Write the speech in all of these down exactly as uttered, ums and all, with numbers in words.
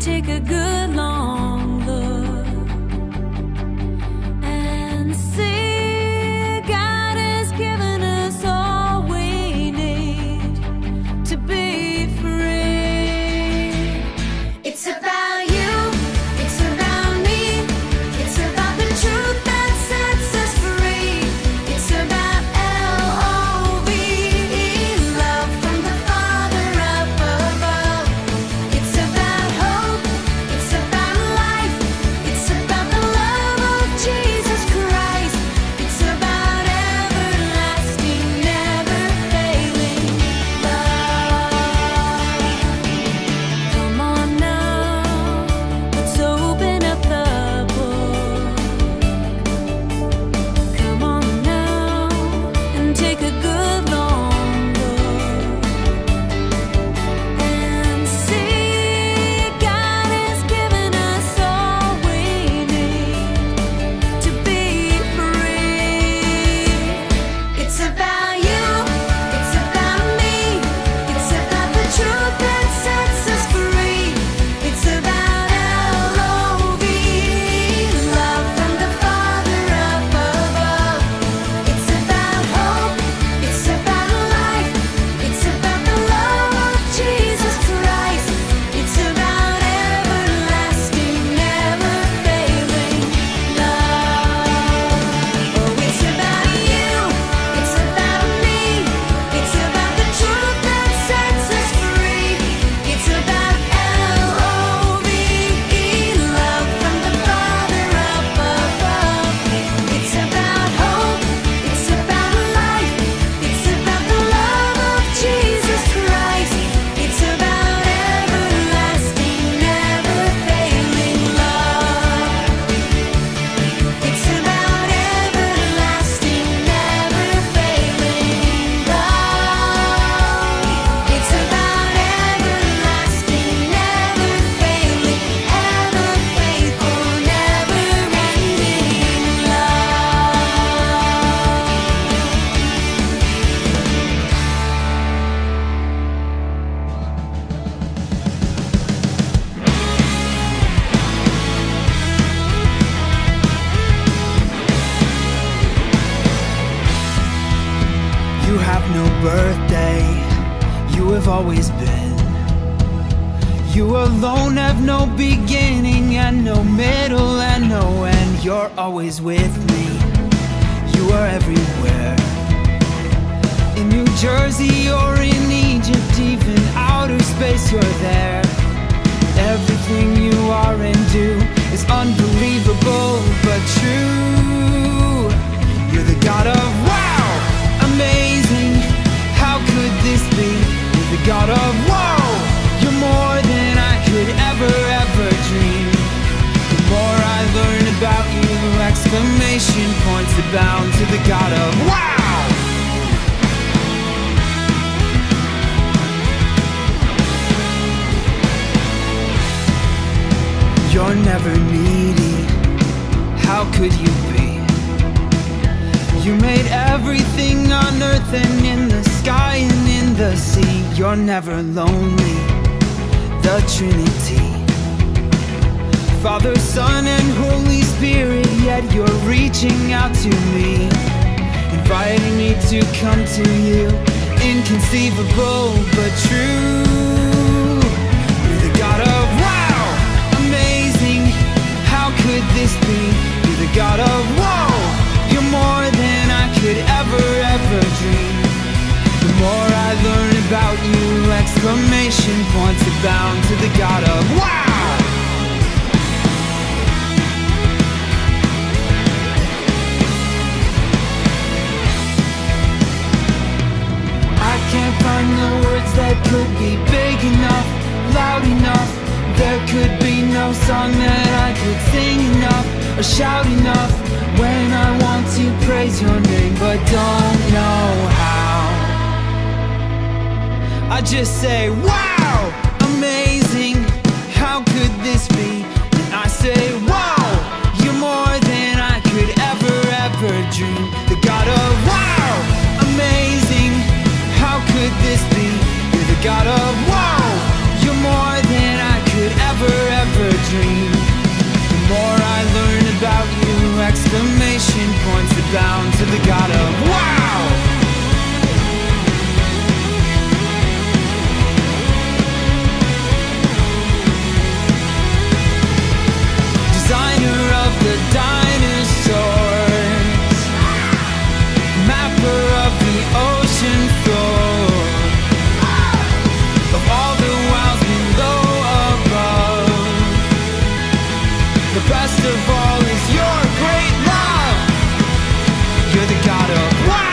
take a good long look and see God has given us all we need to be free. It's about you, it's about me, it's about the truth that sets us free. It's about L O V E, love from the Father up above. It's about hope, it's about life, it's about the love of Jesus Christ. It's about everlasting, never failing love. Come on now, let's open up the book. Come on now and take a good long look and see God has given us all we need to be free. It's about you, it's about me, it's about the truth that sets us free. It's about L O V E, love from the Father up above. It's about hope, it's about life, it's about the love of Jesus Christ. It's about everlasting, never failing love. Oh, it's about you, it's about me, it's about the truth that sets us free. It's about L O V E, love from the Father up above. It's about hope, it's about life, it's about the love of Jesus Christ. It's about everlasting, never failing love. It's about everlasting, never failing love. It's about everlasting, never failing, ever faithful, never ending love. You have no birthday, you have always been. You alone have no beginning and no middle and no end. You're always with me, you are everywhere. In New Jersey or in Egypt, even outer space, you're there. Everything you are and do is unbelievable but true. You're the God of wow, amazing. How could this be? You're the God of whoa. You're more than I could ever, ever dream. The more I learn about you, exclamation points abound to the God of wow. You're never needy, how could you be? You made everything on earth and in the sky and in the sea. You're never lonely, the Trinity, Father, Son, and Holy Spirit. Yet you're reaching out to me, inviting me to come to you. Inconceivable but true. You're the God of wow, amazing. How could this be? You're the God of whoa. You're more than I could ever, ever dream. The more I learn about you, exclamation points abound to the God of wow. I can't find the words that could be big enough, loud enough. There could be no song that I could sing enough or shout enough when I want to praise your name, but don't know how. I just say, wow, amazing. How could this be? And I say, wow, you're more than I could ever, ever dream. The God of wow, amazing. How could this be? You're the God of wow. You're more than I could ever, ever The best of all is your great love. You're the God of wow.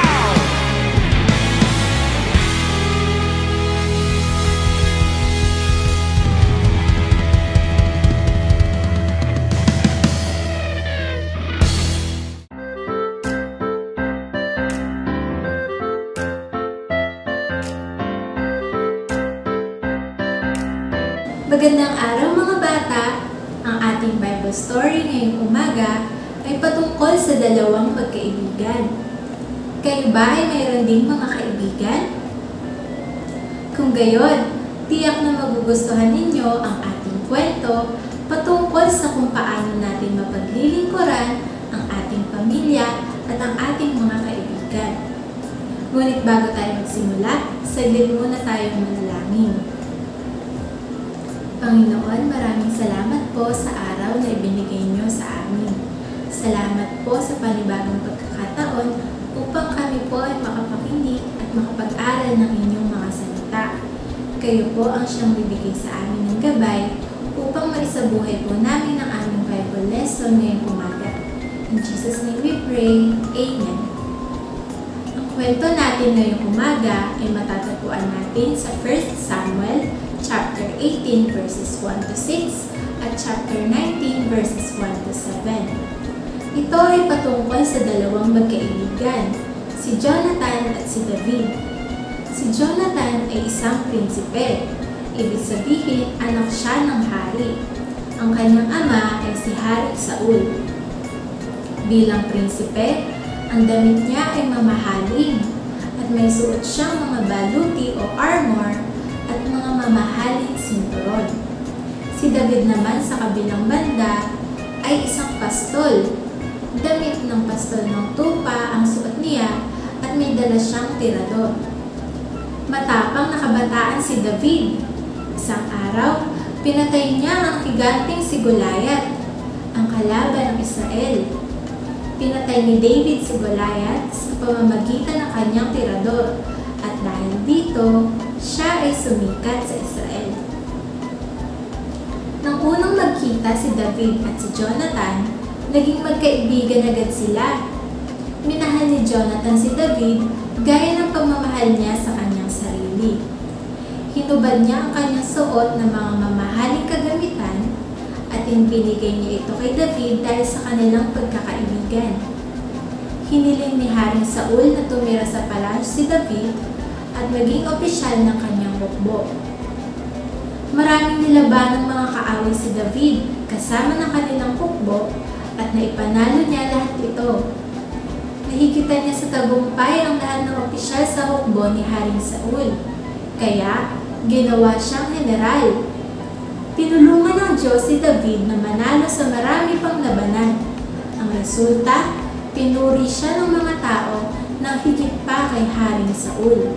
Magandang araw mga bata! Ang ating Bible story ngayong umaga ay patungkol sa dalawang pagkaibigan. Kayo ba ay mayroon ding mga kaibigan? Kung gayon, tiyak na magugustuhan ninyo ang ating kwento patungkol sa kung paano natin mapaglilingkuran ang ating pamilya at ang ating mga kaibigan. Ngunit bago tayo magsimula, saglit muna tayong manalangin. Panginoon, maraming salamat po sa araw na ibinigay niyo sa amin. Salamat po sa panibagong pagkakataon upang kami po ay makapakinig at makapag-aral ng inyong mga salita. Kayo po ang siyang bibigay sa amin ng gabay upang maisabuhay po namin ang aming Bible lesson ngayong umaga. In Jesus' name we pray. Amen. Ang kwento natin ngayong umaga ay matatagpuan natin sa First Samuel chapter eighteen verses one to six at chapter nineteen verses one to seven. Ito ay patungkol sa dalawang magkaibigan, si Jonathan at si David. Si Jonathan ay isang prinsipe, ibig sabihin anak siya ng hari. Ang kanyang ama ay si Hari Saul. Bilang prinsipe, ang damit niya ay mamahalin at may suot siyang mga baluti o armor at mga mamahaling sinturon. Si David naman sa kabilang banda ay isang pastol. Damit ng pastol ng tupa ang suot niya at may dala siyang tirador. Matapang na kabataan si David. Isang araw, pinatay niya ang higanting si Goliath, ang kalaban ng Israel. Pinatay ni David si Goliath sa pamamagitan ng kanyang tirador at dahil dito, siya ay sumikat sa Israel. Nang unang magkita si David at si Jonathan, naging magkaibigan agad sila. Minahal ni Jonathan si David gaya ng pagmamahal niya sa kanyang sarili. Hinubad niya ang kanyang suot ng mga mamahaling kagamitan at inibinigay niya ito kay David dahil sa kanilang pagkakaibigan. Hiniling ni Haring Saul na tumira sa palasyo si David at maging opisyal ng kanyang hukbo. Maraming nilaban ng mga kaaway si David kasama ng kanilang hukbo at naipanalo niya lahat ito. Nahigitan niya sa tagumpay ang lahat ng opisyal sa hukbo ni Haring Saul, kaya ginawa siyang general. Tinulungan ng Diyos si David na manalo sa marami pang labanan. Ang resulta, pinuri siya ng mga tao na higit pa kay Haring Saul.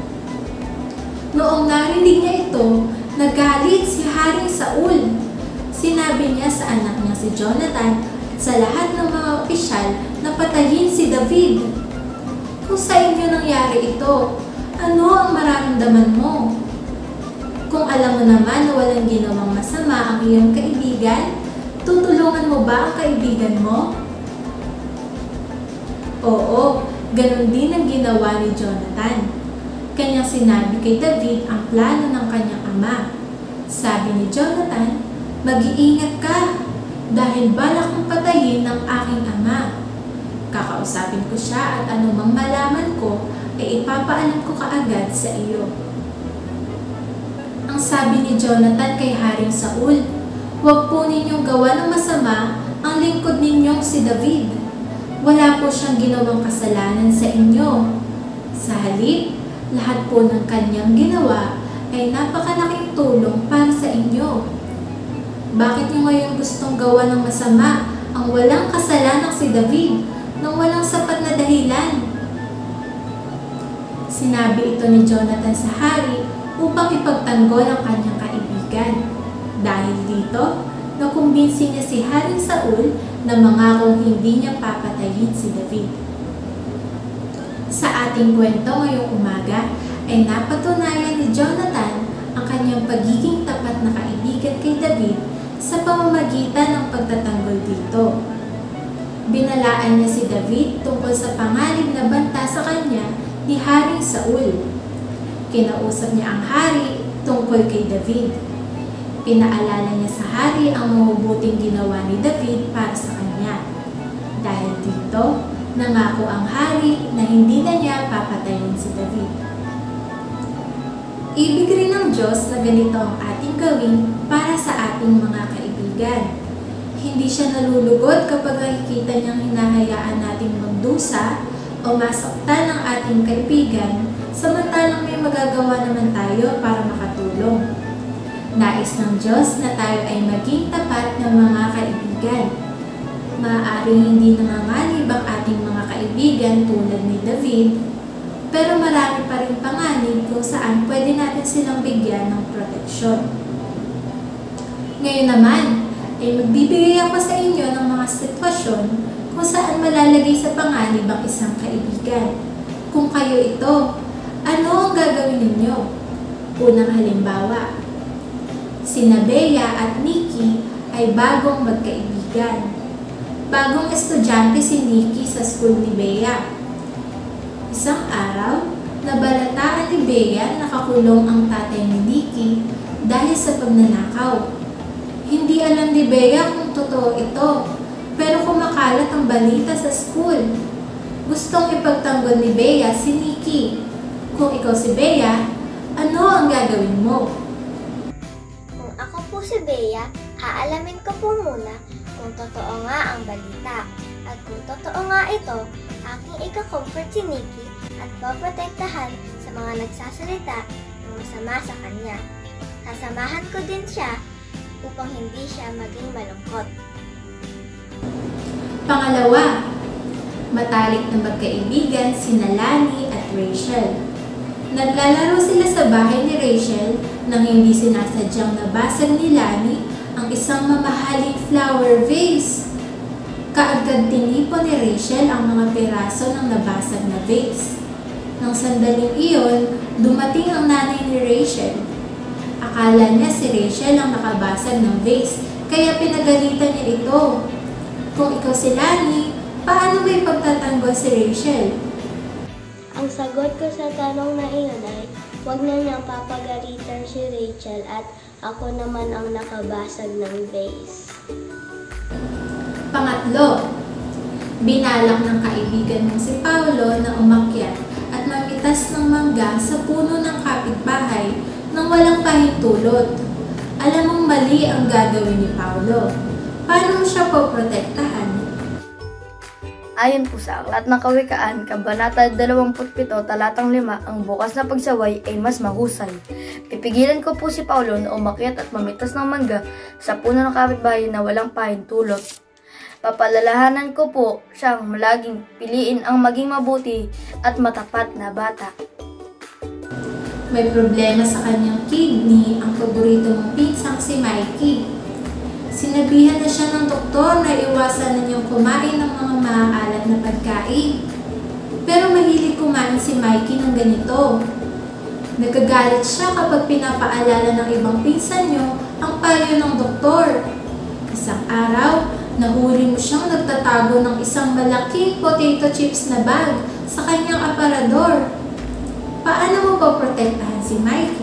Noong narinig niya ito, nagalit si Haring Saul. Sinabi niya sa anak niya si Jonathan at sa lahat ng mga opisyal na patayin si David. Kung sa inyo nangyari ito, ano ang mararamdaman mo? Kung alam mo naman na walang ginawang masama ang iyong kaibigan, tutulungan mo ba ang kaibigan mo? Oo, ganun din ang ginawa ni Jonathan. Kanyang sinabi kay David ang plano ng kanyang ama. Sabi ni Jonathan, mag-iingat ka dahil balak kong patayin ng aking ama. Kakausapin ko siya at anumang malaman ko ay ipapaalam ko kaagad sa iyo. Ang sabi ni Jonathan kay Haring Saul, huwag po ninyong gawa ng masama ang lingkod ninyong si David. Wala po siyang ginawang kasalanan sa inyo. Sa halip, lahat po ng kanyang ginawa ay napakalaking tulong para sa inyo. Bakit niyo ngayon gustong gawa ng masama ang walang kasalanan si David nang walang sapat na dahilan? Sinabi ito ni Jonathan sa hari upang ipagtanggol ang kanyang kaibigan. Dahil dito, nakumbinsi niya si Haring Saul na mangakong hindi niya papatayin si David. Sa ating kwento ngayong umaga ay napatunayan ni Jonathan ang kanyang pagiging tapat na kaibigan kay David sa pamamagitan ng pagtatanggol dito. Binalaan niya si David tungkol sa panganib na banta sa kanya ni Haring Saul. Kinausap niya ang hari tungkol kay David. Pinaalala niya sa hari ang mabubuting ginawa ni David para sa kanya. Dahil dito, nangako ang hari na hindi na niya papatayin si David. Ibig rin ng Diyos na ganito ang ating gawin para sa ating mga kaibigan. Hindi siya nalulugod kapag nakikita niyang hinahayaan nating magdusa o masaktan ng ating kaibigan, samantalang may magagawa naman tayo para makatulong. Nais ng Diyos na tayo ay maging tapat ng mga kaibigan. Maaaring hindi nanganganib ang ating mga kaibigan tulad ni David, pero marami pa rin panganib kung saan pwede natin silang bigyan ng proteksyon. Ngayon naman, ay magbibigay ako sa inyo ng mga sitwasyon kung saan malalagay sa panganib ang isang kaibigan. Kung kayo ito, ano ang gagawin ninyo? Unang halimbawa, sina Bea at Nikki ay bagong magkaibigan. Bagong estudyante si Nikki sa school ni Bea. Isang araw, nabalataan ni Bea na nakakulong ang tatay ni Nikki dahil sa pagnanakaw. Hindi alam ni Bea kung totoo ito, pero kumakalat ang balita sa school. Gustong ipagtanggol ni Bea si Nikki. Kung ikaw si Bea, ano ang gagawin mo? Kung ako po si Bea, aalamin ko po muna kung totoo nga ang balita. At kung totoo nga ito, aking ika-comfort si Nikki at poprotektahan sa mga nagsasalita ng masama sa kanya. Sasamahan ko din siya upang hindi siya maging malungkot. Pangalawa, matalik na magkaibigan sina Lani at Rachel. Naglalaro sila sa bahay ni Rachel nang hindi sinasadyang nabasag ni Lani ang isang mamahaling flower vase. Kaagad tinipon ni Rachel ang mga piraso ng nabasag na vase. Nang sandaling iyon, dumating ang nanay ni Rachel. Akala niya si Rachel ang nakabasag ng vase, kaya pinagalitan niya ito. Kung ikaw si Lani, paano may pagtatanggol si Rachel? Ang sagot ko sa tanong na iyon ay, huwag na niyang papagalitan si Rachel at ako naman ang nakabasag ng vase. Pangatlo, binalak ng kaibigan mong si Paulo na umakyat at mamitas ng mangga sa puno ng kapitbahay nang walang pahintulot. Alam mong mali ang gagawin ni Paulo. Paano mo siya poprotektahan? Ayon po sa Aklat ng Kawikaan, Kabanata dalawampu't pito, talatang lima, ang bukas na pagsaway ay mas mahusay. Pipigilan ko po si Paulo na umakyat at mamitas ng mangga sa puno ng kapitbahay na walang pahintulot. Papalalahanan ko po siyang laging piliin ang maging mabuti at matapat na bata. May problema sa kanyang kidney ang paborito mong pinsang si Mikey. Sinabihan na siya ng doktor na iwasan na niyang kumain ng mga maaalat na pagkain. Pero mahilig kumain si Mikey ng ganito. Nagagalit siya kapag pinapaalala ng ibang pinsan niyo ang payo ng doktor. Isang araw, nahuli mo siyang nagtatago ng isang malaking potato chips na bag sa kanyang aparador. Paano mo poprotektahan si Mikey?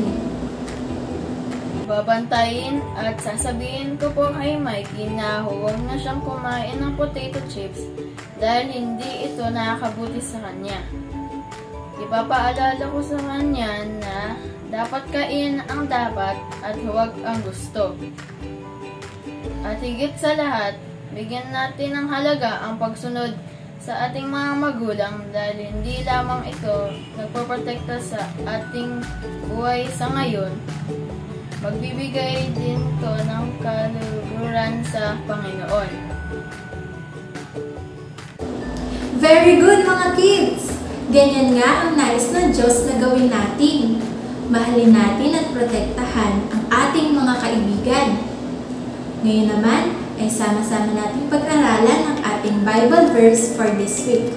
Babantayin at sasabihin ko po kay Mikey na huwag na siyang kumain ng potato chips dahil hindi ito nakakabuti sa kanya. Ipapaalala ko sa kanya na dapat kain ang dapat at huwag ang gusto. At higit sa lahat, bigyan natin ng halaga ang pagsunod sa ating mga magulang dahil hindi lamang ito nagpoprotekta sa ating buhay sa ngayon, magbibigay din ito ng kaluguran sa Panginoon. Very good mga kids! Ganyan nga ang nais ng Diyos na gawin natin. Mahalin natin at protektahan ang ating mga kaibigan. Ngayon naman, ay sama-sama nating pag-aralan ang ating Bible verse for this week.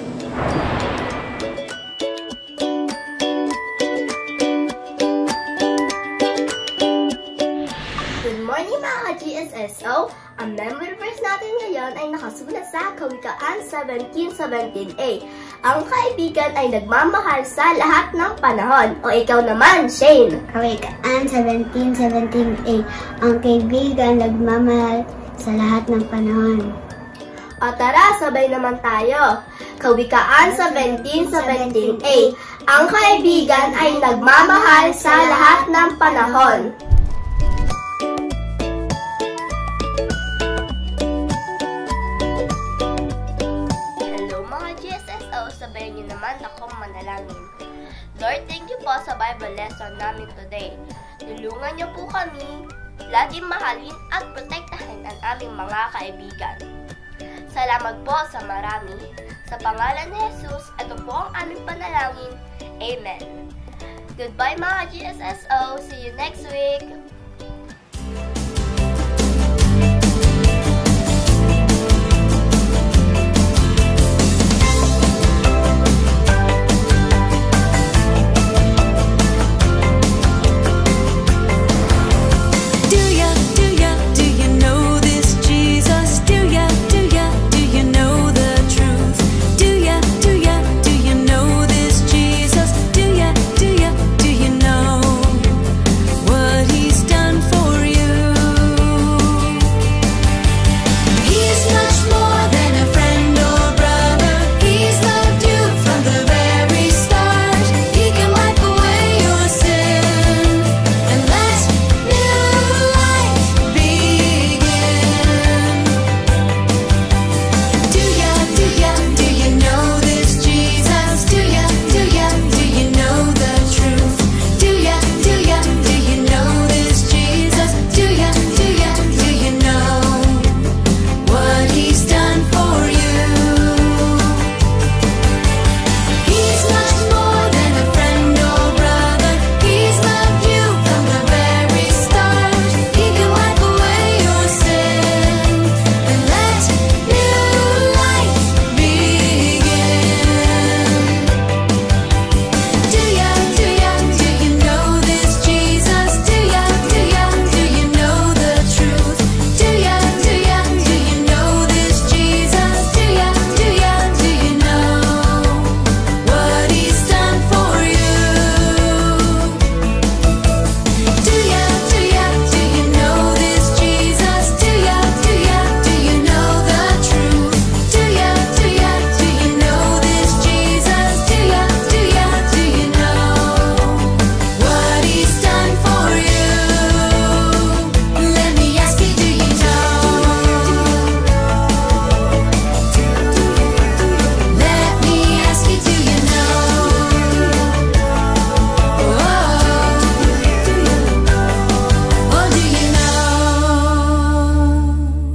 Good morning mga G S S O! ang memory verse natin ngayon ay nakasulat sa Kawikaan seventeen seventeen a. Ang kaibigan ay nagmamahal sa lahat ng panahon. O ikaw naman, Shane. Kawikaan seventeen seventeen a. Ang kaibigan nagmamahal sa lahat ng panahon. O tara, sabay naman tayo. Kawikaan seventeen seventeen a. Ang kaibigan ay nagmamahal sa lahat ng panahon. Hello mga G S S O, sabayan niyo naman akong manalangin. Lord, thank you po sa Bible lesson namin today. Tulungan niyo po kami laging mahalin at protektahan ang aming mga kaibigan. Salamat po sa marami. Sa pangalan ni Jesus, ito po ang aming panalangin. Amen. Goodbye mga G S S O. See you next week.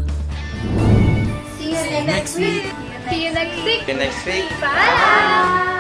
See you next week. See you next week. Bye!